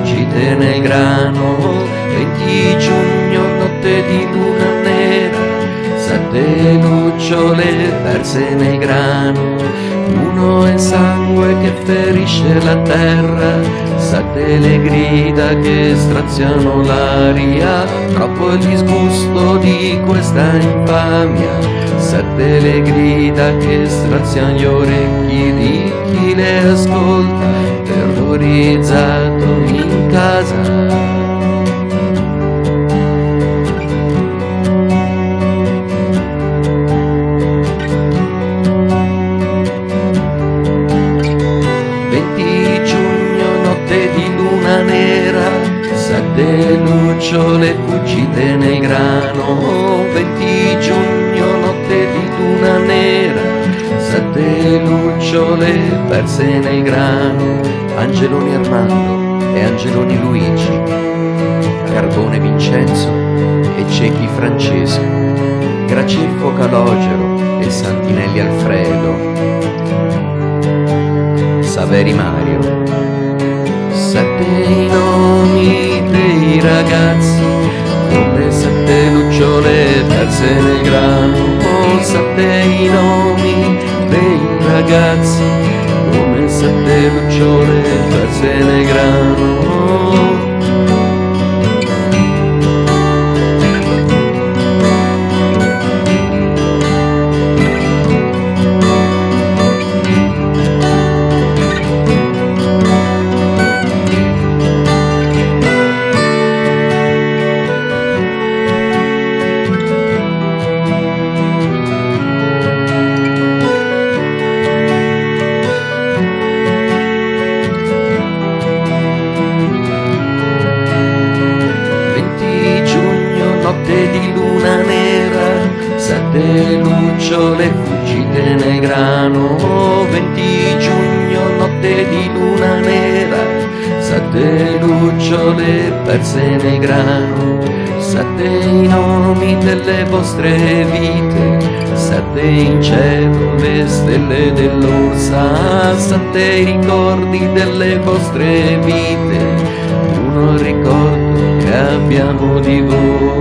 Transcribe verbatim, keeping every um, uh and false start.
fuggite nel grano. Venti giugno, notte di luna nera, sette lucciole perse nel grano. Uno è il sangue che ferisce la terra, sette le grida che straziano l'aria. Troppo il disgusto di questa infamia, sette le grida che straziano gli orecchi di chi le ascolta, terrorizzato in casa. Nera, sette lucciole fuggite nel grano. Venti giugno, notte di luna nera, sette lucciole perse nel grano. Angeloni Armando e Angeloni Luigi, Carbone Vincenzo e Cecchi Francesco, Graceffo Calogero e Santinelli Alfredo, Saveri Mario. Sette i nomi dei ragazzi, come sette lucciole perse nel grano. Sette i nomi dei ragazzi, come sette lucciole perse nel grano. Notte di luna nera, sette lucciole fuggite nel grano. Venti giugno, notte di luna nera, sette lucciole perse nel grano. Sette i nomi delle vostre vite, sette in cielo le stelle dell'orsa, sette i ricordi delle vostre vite, uno ricordo che abbiamo di voi.